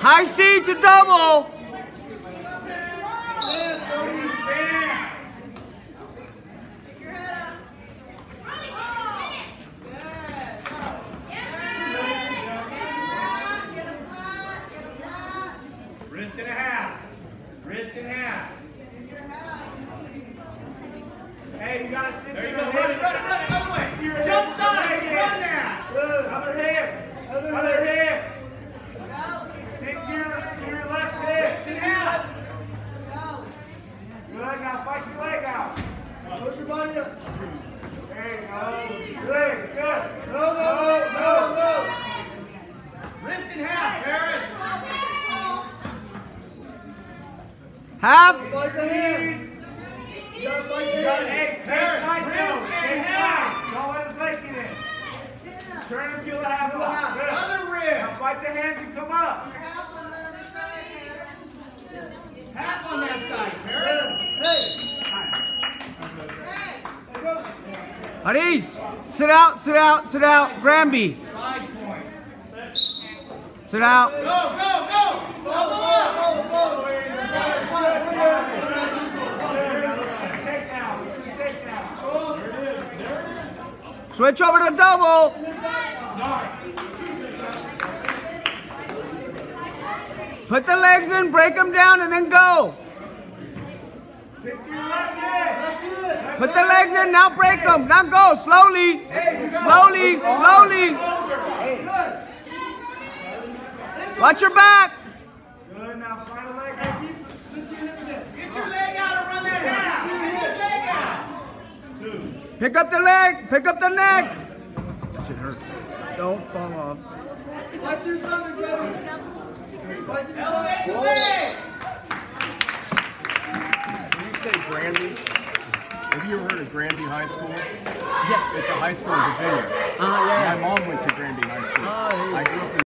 High C to double. Wrist and a half. Wrist and a half. Hey, you gotta sit there. Run it, other way. Jump side, run now. Good. Other hip. Other hip. Sit to your left hip. Sit down. Good, now fight your leg out. Push your body up. There you go. Good, good. No. Wrist in half, Harris. Half. Fight the hands. You gotta egg tight now. Stay tight. Don't let his leg get in. Turn and peel the half off. Other rib. Now fight the hands and come up. Half on that side, Harris. Aris, sit out. Granby. Side point. Sit out. Go. Take down. Switch over to double. Put the legs in, break them down, and then go. Sit to your left leg. Put the legs in, now break them. Now go, slowly. Watch your back. Good, now find a leg out. Get your leg out and run that half. Get your leg out. Pick up the leg, pick up the neck. Shit hurts. Don't fall off. Watch your stomach, brother. Elevate the leg. When you say Granby, have you ever heard of Granby High School? Yeah. It's a high school in Virginia. Yeah. My mom went to Granby High School. I grew up in